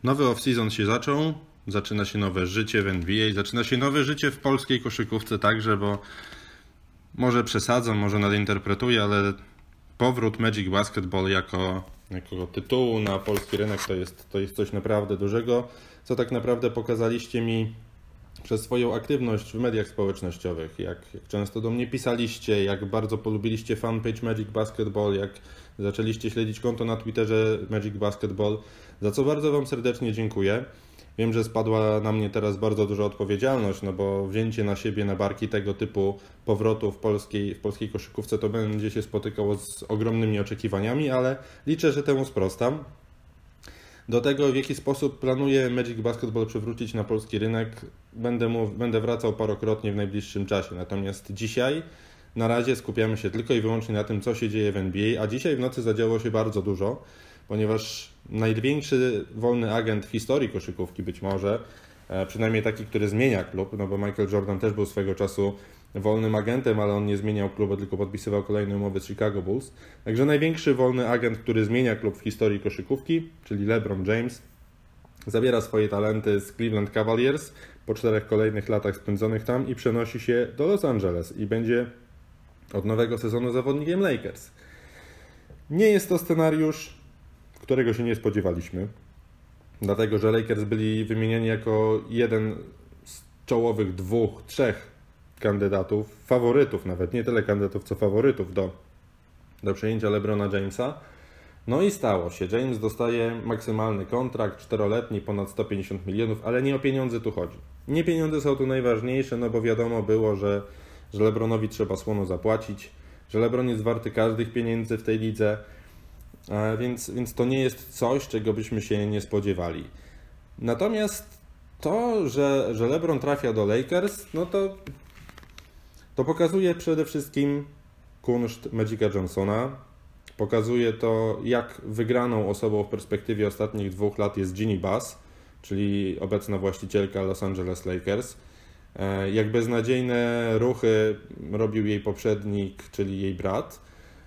Nowy off-season się zaczął, zaczyna się nowe życie w NBA, zaczyna się nowe życie w polskiej koszykówce także, bo może przesadzam, może nadinterpretuję, ale powrót Magic Basketball jako tytułu na polski rynek to jest coś naprawdę dużego, co tak naprawdę pokazaliście mi przez swoją aktywność w mediach społecznościowych, jak często do mnie pisaliście, jak bardzo polubiliście fanpage Magic Basketball, jak zaczęliście śledzić konto na Twitterze Magic Basketball, za co bardzo Wam serdecznie dziękuję. Wiem, że spadła na mnie teraz bardzo duża odpowiedzialność, no bo wzięcie na siebie, na barki tego typu powrotu w polskiej koszykówce to będzie się spotykało z ogromnymi oczekiwaniami, ale liczę, że temu sprostam. Do tego, w jaki sposób planuję Magic Basketball przywrócić na polski rynek, będę wracał parokrotnie w najbliższym czasie. Natomiast dzisiaj na razie skupiamy się tylko i wyłącznie na tym, co się dzieje w NBA, a dzisiaj w nocy zadziało się bardzo dużo, ponieważ największy wolny agent w historii koszykówki być może, przynajmniej taki, który zmienia klub, no bo Michael Jordan też był swego czasu wolnym agentem, ale on nie zmieniał klubu, tylko podpisywał kolejne umowy z Chicago Bulls. Także największy wolny agent, który zmienia klub w historii koszykówki, czyli LeBron James, zabiera swoje talenty z Cleveland Cavaliers po 4 kolejnych latach spędzonych tam i przenosi się do Los Angeles i będzie od nowego sezonu zawodnikiem Lakers. Nie jest to scenariusz, którego się nie spodziewaliśmy, dlatego że Lakers byli wymieniani jako jeden z czołowych 2, 3 kandydatów, faworytów nawet, nie tyle kandydatów, co faworytów do przejęcia LeBrona Jamesa. No i stało się. James dostaje maksymalny kontrakt, 4-letni, ponad 150 milionów, ale nie o pieniądze tu chodzi. Nie pieniądze są tu najważniejsze, no bo wiadomo było, że LeBronowi trzeba słono zapłacić, że LeBron jest warty każdych pieniędzy w tej lidze, więc to nie jest coś, czego byśmy się nie spodziewali. Natomiast to, że LeBron trafia do Lakers, no to pokazuje przede wszystkim kunszt Magica Johnsona. Pokazuje to, jak wygraną osobą w perspektywie ostatnich 2 lat jest Jeanie Buss, czyli obecna właścicielka Los Angeles Lakers. Jak beznadziejne ruchy robił jej poprzednik, czyli jej brat.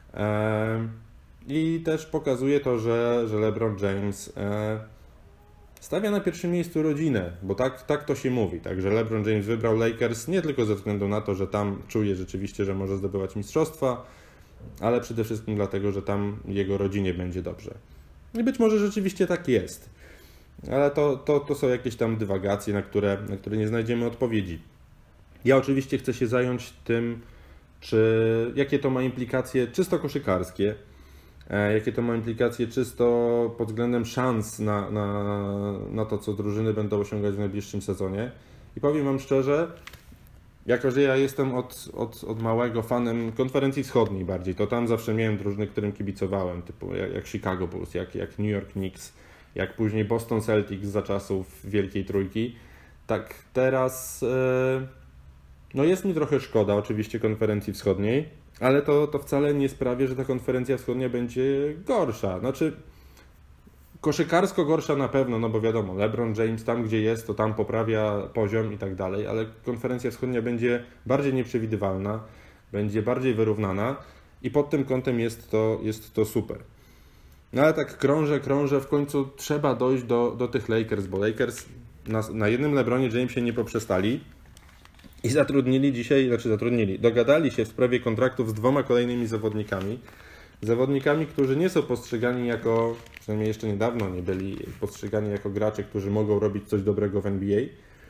I też pokazuje to, że LeBron James stawia na pierwszym miejscu rodzinę, bo tak to się mówi. Także LeBron James wybrał Lakers nie tylko ze względu na to, że tam czuje rzeczywiście, że może zdobywać mistrzostwa, ale przede wszystkim dlatego, że tam jego rodzinie będzie dobrze. I być może rzeczywiście tak jest. Ale to są jakieś tam dywagacje, na które nie znajdziemy odpowiedzi. Ja oczywiście chcę się zająć tym, jakie to ma implikacje czysto koszykarskie, jakie to ma implikacje czysto pod względem szans na to, co drużyny będą osiągać w najbliższym sezonie. I powiem Wam szczerze, jako że ja jestem od małego fanem konferencji wschodniej bardziej, to tam zawsze miałem drużyny, którym kibicowałem, typu jak Chicago Bulls, jak New York Knicks, jak później Boston Celtics za czasów Wielkiej Trójki. Tak teraz no jest mi trochę szkoda oczywiście konferencji wschodniej, ale to wcale nie sprawia, że ta konferencja wschodnia będzie gorsza. Znaczy koszykarsko gorsza na pewno, no bo wiadomo, LeBron James tam gdzie jest, to tam poprawia poziom i tak dalej, ale konferencja wschodnia będzie bardziej nieprzewidywalna, będzie bardziej wyrównana i pod tym kątem jest to super. No ale tak krążę, w końcu trzeba dojść do tych Lakers, bo Lakers na jednym LeBronie Jamesie nie poprzestali i dogadali się w sprawie kontraktów z 2 kolejnymi zawodnikami, którzy nie są postrzegani jako, przynajmniej jeszcze niedawno nie byli postrzegani jako gracze, którzy mogą robić coś dobrego w NBA,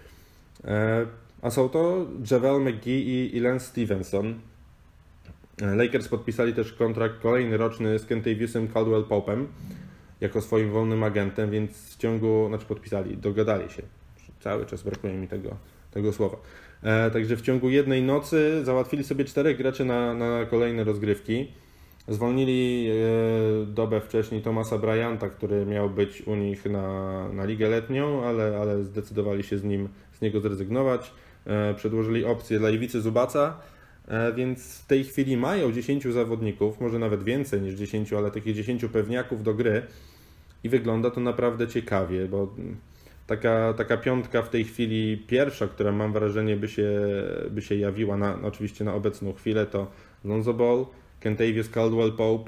a są to JaVale McGee i Lance Stevenson. Lakers podpisali też kontrakt kolejny roczny z Kentaviusem Caldwell-Popem jako swoim wolnym agentem, więc dogadali się. Cały czas brakuje mi tego słowa. Także w ciągu jednej nocy załatwili sobie 4 graczy na kolejne rozgrywki. Zwolnili dobę wcześniej Thomasa Bryanta, który miał być u nich na ligę letnią, ale zdecydowali się z niego zrezygnować. Przedłożyli opcję dla Iwicy Zubaca, więc w tej chwili mają 10 zawodników, może nawet więcej niż 10, ale takich 10 pewniaków do gry i wygląda to naprawdę ciekawie, bo taka piątka w tej chwili pierwsza, która mam wrażenie by się jawiła oczywiście na obecną chwilę, to Lonzo Ball, Kentavious Caldwell-Pope,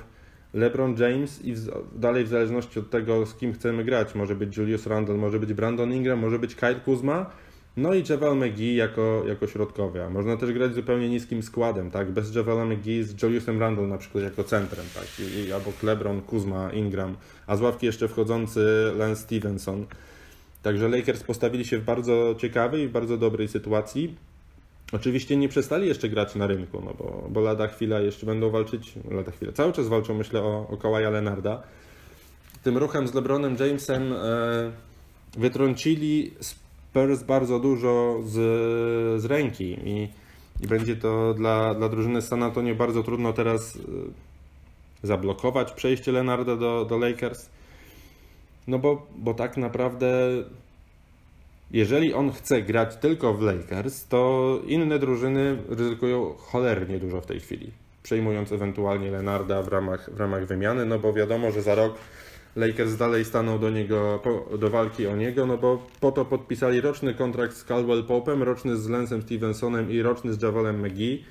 LeBron James i dalej w zależności od tego, z kim chcemy grać, może być Julius Randle, może być Brandon Ingram, może być Kyle Kuzma, no i JaVale McGee jako środkowy. A można też grać zupełnie niskim składem, tak? Bez JaVale McGee z Juliusem Randle na przykład jako centrem, tak? Albo LeBron, Kuzma, Ingram, a z ławki jeszcze wchodzący Lance Stevenson. Także Lakers postawili się w bardzo ciekawej i w bardzo dobrej sytuacji. Oczywiście nie przestali jeszcze grać na rynku, no bo lada chwila jeszcze będą walczyć, cały czas walczą, myślę, o Kawaja Leonarda. Tym ruchem z LeBronem Jamesem wytrącili Spurs bardzo dużo z ręki i będzie to dla drużyny z San Antonio bardzo trudno teraz zablokować przejście Leonarda do Lakers. No bo tak naprawdę jeżeli on chce grać tylko w Lakers, to inne drużyny ryzykują cholernie dużo w tej chwili, przejmując ewentualnie Leonarda w ramach wymiany, no bo wiadomo, że za rok Lakers dalej staną do walki o niego, no bo po to podpisali roczny kontrakt z Caldwell Pope'em, roczny z Lancem Stevensonem i roczny z JaValem McGee,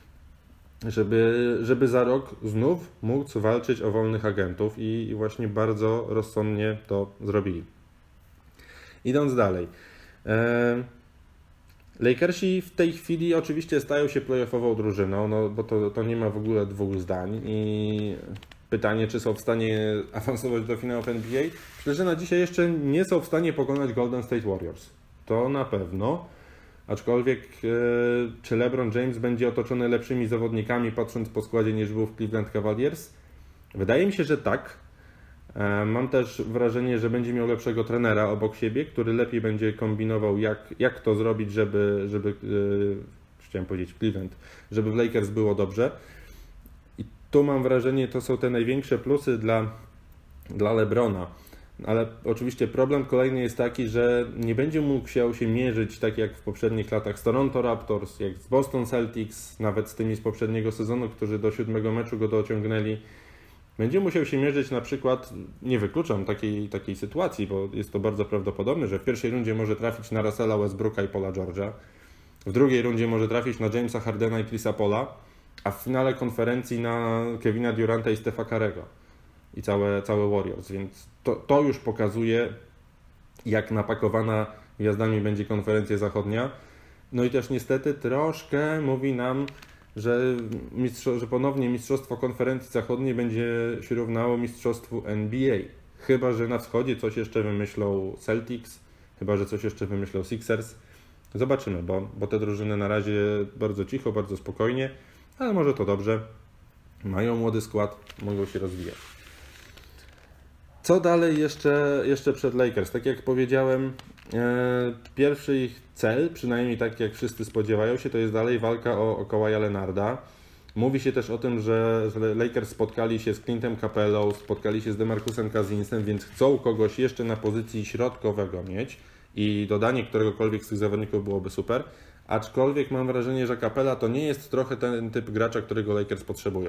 żeby za rok znów móc walczyć o wolnych agentów i właśnie bardzo rozsądnie to zrobili. Idąc dalej. Lakersi w tej chwili oczywiście stają się playoffową drużyną, no bo to nie ma w ogóle dwóch zdań i pytanie, czy są w stanie awansować do finałów NBA. Myślę, że na dzisiaj jeszcze nie są w stanie pokonać Golden State Warriors. To na pewno. Aczkolwiek czy LeBron James będzie otoczony lepszymi zawodnikami, patrząc po składzie, niż był w Cleveland Cavaliers? Wydaje mi się, że tak. Mam też wrażenie, że będzie miał lepszego trenera obok siebie, który lepiej będzie kombinował, jak to zrobić, żeby chciałem powiedzieć Cleveland, żeby w Lakers było dobrze. I tu mam wrażenie, to są te największe plusy dla LeBrona. Ale oczywiście problem kolejny jest taki, że nie będzie mógł się mierzyć tak jak w poprzednich latach z Toronto Raptors, jak z Boston Celtics, nawet z tymi z poprzedniego sezonu, którzy do 7. meczu go dociągnęli. Będzie musiał się mierzyć na przykład, nie wykluczam takiej sytuacji, bo jest to bardzo prawdopodobne, że w pierwszej rundzie może trafić na Russella Westbrooka i Paula George'a, w drugiej rundzie może trafić na Jamesa Hardena i Chrisa Paula, a w finale konferencji na Kevina Duranta i Stefa Curry'ego i całe Warriors, więc to już pokazuje, jak napakowana gwiazdami będzie konferencja zachodnia. No i też niestety troszkę mówi nam, że ponownie Mistrzostwo Konferencji Zachodniej będzie się równało Mistrzostwu NBA. Chyba że na wschodzie coś jeszcze wymyślą Celtics, chyba że coś jeszcze wymyślą Sixers. Zobaczymy, bo te drużyny na razie bardzo cicho, bardzo spokojnie, ale może to dobrze. Mają młody skład, mogą się rozwijać. Co dalej jeszcze przed Lakers? Tak jak powiedziałem, pierwszy ich cel, przynajmniej tak jak wszyscy spodziewają się, to jest dalej walka o Kawaja Leonarda. Mówi się też o tym, że Lakers spotkali się z Clintem Capellą, spotkali się z DeMarcusem Cousinsem, więc chcą kogoś jeszcze na pozycji środkowego mieć i dodanie któregokolwiek z tych zawodników byłoby super. Aczkolwiek mam wrażenie, że Capella to nie jest trochę ten typ gracza, którego Lakers potrzebują.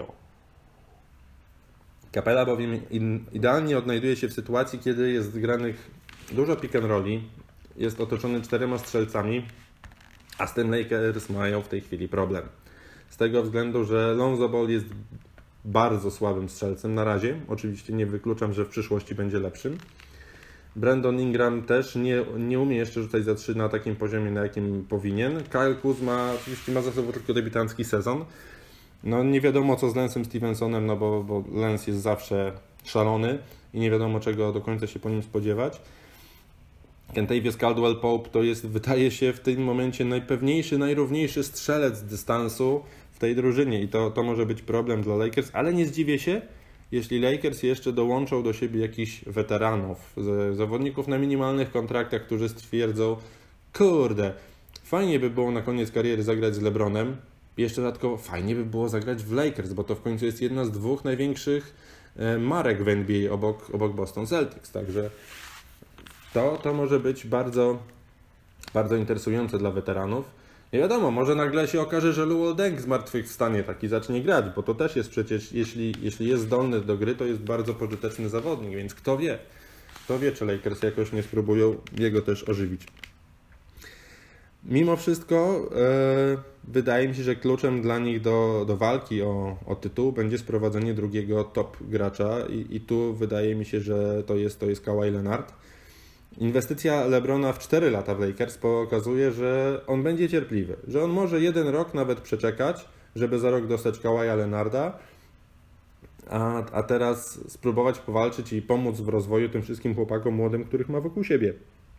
Capella bowiem idealnie odnajduje się w sytuacji, kiedy jest granych dużo pick and rolli, jest otoczony 4 strzelcami, a z tym Lakers mają w tej chwili problem. Z tego względu, że Lonzo Ball jest bardzo słabym strzelcem na razie, oczywiście nie wykluczam, że w przyszłości będzie lepszym. Brandon Ingram też nie umie jeszcze rzucać za 3 na takim poziomie, na jakim powinien. Kyle Kuzma oczywiście ma za sobą tylko debiutancki sezon. No nie wiadomo co z Lancem Stevensonem, no bo Lance jest zawsze szalony i nie wiadomo czego do końca się po nim spodziewać. Kentavious Caldwell-Pope to jest, wydaje się, w tym momencie najpewniejszy, najrówniejszy strzelec z dystansu w tej drużynie i to może być problem dla Lakers, ale nie zdziwię się, jeśli Lakers jeszcze dołączą do siebie jakichś weteranów, zawodników na minimalnych kontraktach, którzy stwierdzą, kurde, fajnie by było na koniec kariery zagrać z LeBronem, jeszcze dodatkowo fajnie by było zagrać w Lakers, bo to w końcu jest jedna z 2 największych marek w NBA obok Boston Celtics, także to może być bardzo, bardzo interesujące dla weteranów. Nie wiadomo, może nagle się okaże, że Luol Deng zmartwychwstanie taki zacznie grać, bo to też jest przecież, jeśli jest zdolny do gry, to jest bardzo pożyteczny zawodnik, więc kto wie, czy Lakers jakoś nie spróbują jego też ożywić. Mimo wszystko wydaje mi się, że kluczem dla nich do walki o tytuł będzie sprowadzenie drugiego top gracza i tu wydaje mi się, że to jest Kawhi Leonard. Inwestycja LeBrona w 4 lata w Lakers pokazuje, że on będzie cierpliwy, że on może 1 rok nawet przeczekać, żeby za rok dostać Kawaja Leonarda, a teraz spróbować powalczyć i pomóc w rozwoju tym wszystkim chłopakom młodym, których ma wokół siebie.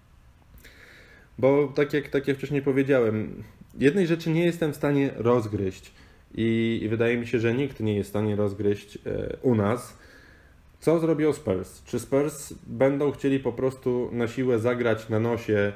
Bo tak jak wcześniej powiedziałem, jednej rzeczy nie jestem w stanie rozgryźć i wydaje mi się, że nikt nie jest w stanie rozgryźć u nas. Co zrobią Spurs? Czy Spurs będą chcieli po prostu na siłę zagrać na nosie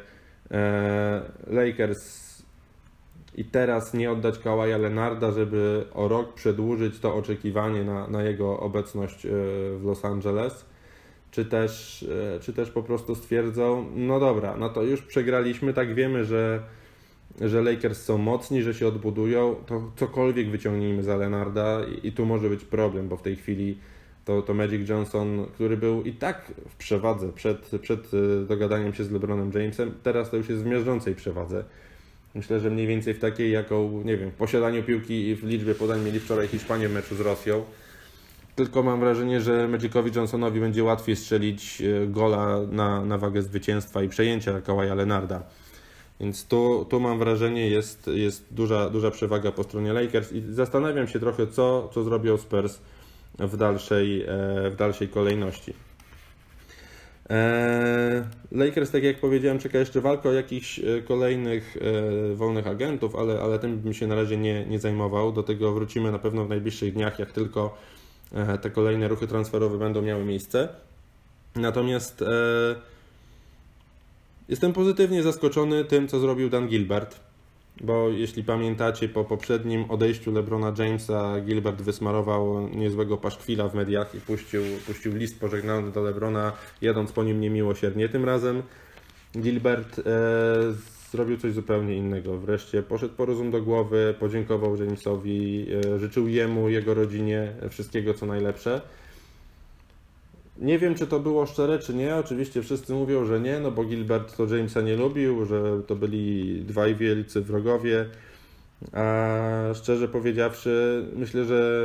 Lakers i teraz nie oddać Kawaja Leonarda, żeby o rok przedłużyć to oczekiwanie na jego obecność w Los Angeles? Czy też po prostu stwierdzą, no dobra, no to już przegraliśmy, tak wiemy, że Lakers są mocni, że się odbudują, to cokolwiek wyciągnijmy za Leonarda i tu może być problem, bo w tej chwili to Magic Johnson, który był i tak w przewadze przed dogadaniem się z LeBronem Jamesem, teraz to już jest w miażdżącej przewadze. Myślę, że mniej więcej w takiej, jaką, nie wiem, w posiadaniu piłki i w liczbie podań mieli wczoraj Hiszpanie w meczu z Rosją. Tylko mam wrażenie, że Magicowi Johnsonowi będzie łatwiej strzelić gola na wagę zwycięstwa i przejęcia Kawaja Leonarda. Więc tu mam wrażenie, jest duża przewaga po stronie Lakers i zastanawiam się trochę, co zrobią Spurs w dalszej kolejności. Lakers, tak jak powiedziałem, czeka jeszcze walka o jakichś kolejnych wolnych agentów, ale tym bym się na razie nie zajmował. Do tego wrócimy na pewno w najbliższych dniach, jak tylko te kolejne ruchy transferowe będą miały miejsce. Natomiast jestem pozytywnie zaskoczony tym, co zrobił Dan Gilbert, bo jeśli pamiętacie, po poprzednim odejściu LeBrona Jamesa Gilbert wysmarował niezłego paszkwila w mediach i puścił list pożegnalny do LeBrona, jadąc po nim niemiłosiernie. Tym razem Gilbert zrobił coś zupełnie innego. Wreszcie poszedł po rozum do głowy, podziękował Jamesowi, życzył jemu, jego rodzinie wszystkiego co najlepsze. Nie wiem, czy to było szczere, czy nie. Oczywiście wszyscy mówią, że nie, no bo Gilbert to Jamesa nie lubił, że to byli dwaj wielcy wrogowie. A szczerze powiedziawszy, myślę, że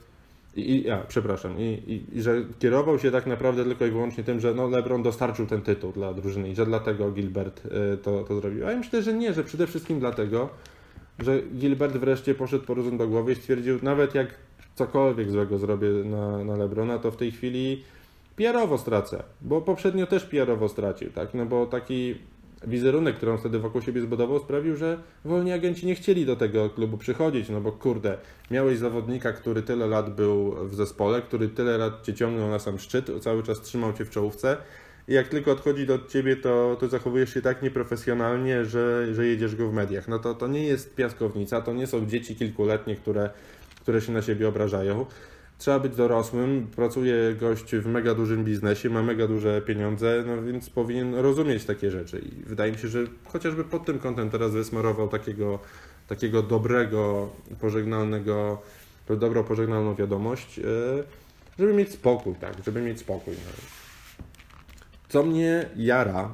że kierował się tak naprawdę tylko i wyłącznie tym, że LeBron dostarczył ten tytuł dla drużyny i że dlatego Gilbert to zrobił. A ja myślę, że nie, że przede wszystkim dlatego, że Gilbert wreszcie poszedł po rozum do głowy i stwierdził, nawet jak cokolwiek złego zrobię na LeBrona, to w tej chwili PR-owo stracę, bo poprzednio też PR-owo stracił, tak? No bo taki wizerunek, który on wtedy wokół siebie zbudował, sprawił, że wolni agenci nie chcieli do tego klubu przychodzić, no bo kurde, miałeś zawodnika, który tyle lat był w zespole, który tyle lat cię ciągnął na sam szczyt, cały czas trzymał cię w czołówce i jak tylko odchodzi do ciebie, to zachowujesz się tak nieprofesjonalnie, że jedziesz go w mediach. No to nie jest piaskownica, to nie są dzieci kilkuletnie, które się na siebie obrażają. Trzeba być dorosłym, pracuje gość w mega dużym biznesie, ma mega duże pieniądze, no więc powinien rozumieć takie rzeczy. I wydaje mi się, że chociażby pod tym kątem teraz wysmarował takiego dobrą pożegnalną wiadomość, żeby mieć spokój, tak, żeby mieć spokój. No. Co mnie jara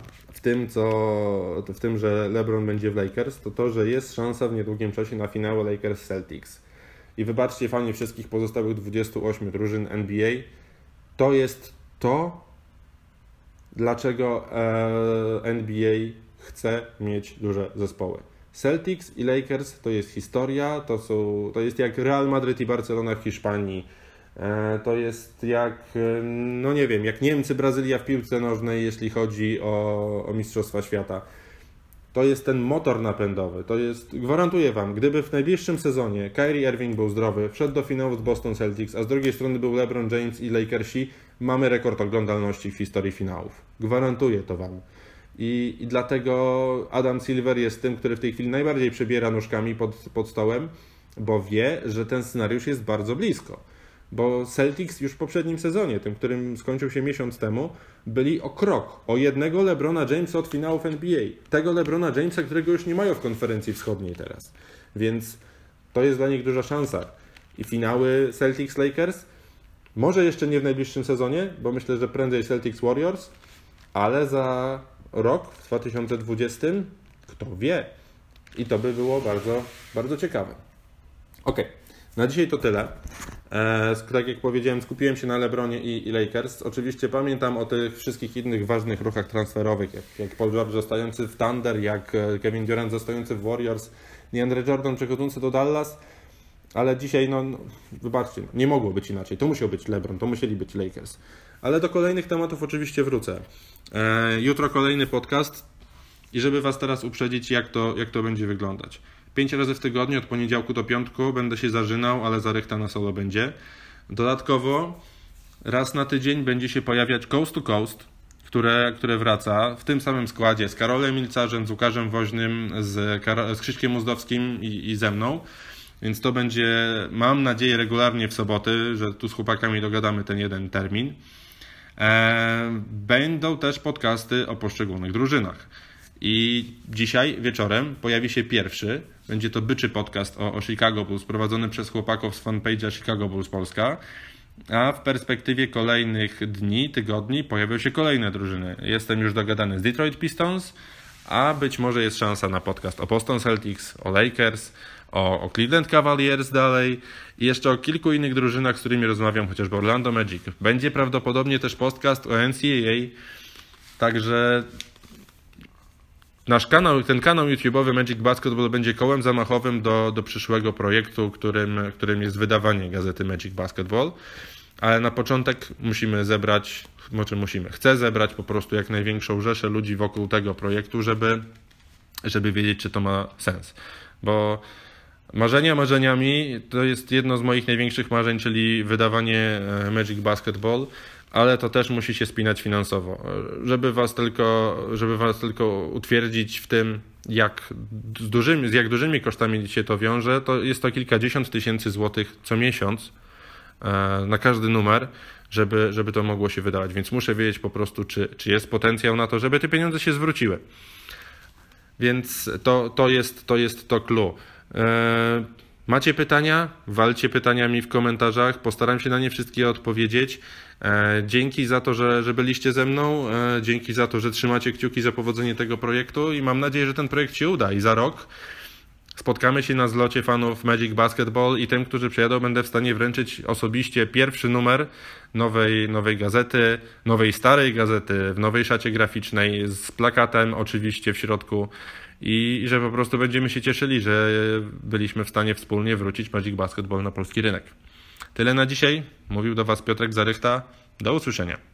w tym, że LeBron będzie w Lakers, to, że jest szansa w niedługim czasie na finały Lakers Celtics. I wybaczcie fani wszystkich pozostałych 28 drużyn NBA, to jest to, dlaczego NBA chce mieć duże zespoły. Celtics i Lakers to jest historia, to jest jak Real Madryt i Barcelona w Hiszpanii, to jest jak, no nie wiem, jak Niemcy, Brazylia w piłce nożnej, jeśli chodzi o Mistrzostwa Świata. To jest ten motor napędowy, gwarantuję Wam, gdyby w najbliższym sezonie Kyrie Irving był zdrowy, wszedł do finału z Boston Celtics, a z drugiej strony był LeBron James i Lakersi, mamy rekord oglądalności w historii finałów. Gwarantuję to Wam. I dlatego Adam Silver jest tym, który w tej chwili najbardziej przebiera nóżkami pod stołem, bo wie, że ten scenariusz jest bardzo blisko. Bo Celtics już w poprzednim sezonie, tym, którym skończył się miesiąc temu, byli o krok, o jednego LeBrona Jamesa od finałów NBA. Tego LeBrona Jamesa, którego już nie mają w konferencji wschodniej teraz. Więc to jest dla nich duża szansa. I finały Celtics-Lakers, może jeszcze nie w najbliższym sezonie, bo myślę, że prędzej Celtics-Warriors, ale za rok, w 2020, kto wie, i to by było bardzo, bardzo ciekawe. Ok, na dzisiaj to tyle. Tak jak powiedziałem, skupiłem się na LeBronie i Lakers. Oczywiście pamiętam o tych wszystkich innych ważnych ruchach transferowych, jak Paul George zostający w Thunder, jak Kevin Durant zostający w Warriors, DeAndre Jordan przechodzący do Dallas, ale dzisiaj, wybaczcie, nie mogło być inaczej. To musiał być LeBron, to musieli być Lakers. Ale do kolejnych tematów oczywiście wrócę. Jutro kolejny podcast i żeby Was teraz uprzedzić, jak to będzie wyglądać. 5 razy w tygodniu, od poniedziałku do piątku będę się zażynał, ale zarychta na solo będzie. Dodatkowo raz na tydzień będzie się pojawiać Coast to Coast, które wraca w tym samym składzie z Karolem Milcarzem, z Łukaszem Woźnym, z Krzyśkiem Uzdowskim i ze mną. Więc to będzie, mam nadzieję, regularnie w soboty, że tu z chłopakami dogadamy ten jeden termin. Będą też podcasty o poszczególnych drużynach. I dzisiaj wieczorem pojawi się pierwszy. Będzie to byczy podcast o Chicago Bulls prowadzony przez chłopaków z fanpage'a Chicago Bulls Polska. A w perspektywie kolejnych dni, tygodni pojawią się kolejne drużyny. Jestem już dogadany z Detroit Pistons, a być może jest szansa na podcast o Boston Celtics, o Lakers, o Cleveland Cavaliers dalej i jeszcze o kilku innych drużynach, z którymi rozmawiam, chociażby Orlando Magic. Będzie prawdopodobnie też podcast o NCAA, także nasz kanał, ten kanał YouTube'owy Magic Basketball będzie kołem zamachowym do przyszłego projektu, którym jest wydawanie gazety Magic Basketball, ale na początek chcę zebrać po prostu jak największą rzeszę ludzi wokół tego projektu, żeby wiedzieć, czy to ma sens, bo marzenia marzeniami, to jest jedno z moich największych marzeń, czyli wydawanie Magic Basketball, ale to też musi się spinać finansowo. Żeby was tylko utwierdzić w tym, z jak dużymi kosztami się to wiąże, to jest to kilkadziesiąt tysięcy złotych co miesiąc na każdy numer, żeby to mogło się wydawać. Więc muszę wiedzieć po prostu, czy jest potencjał na to, żeby te pieniądze się zwróciły. Więc to jest to clue. Macie pytania? Walcie pytaniami w komentarzach. Postaram się na nie wszystkie odpowiedzieć. Dzięki za to, że byliście ze mną. Dzięki za to, że trzymacie kciuki za powodzenie tego projektu i mam nadzieję, że ten projekt się uda i za rok spotkamy się na zlocie fanów Magic Basketball i tym, którzy przyjadą, będę w stanie wręczyć osobiście pierwszy numer nowej gazety, nowej starej gazety, w nowej szacie graficznej, z plakatem oczywiście w środku i że po prostu będziemy się cieszyli, że byliśmy w stanie wspólnie wrócić Magic Basketball na polski rynek. Tyle na dzisiaj. Mówił do Was Piotrek Zarychta. Do usłyszenia.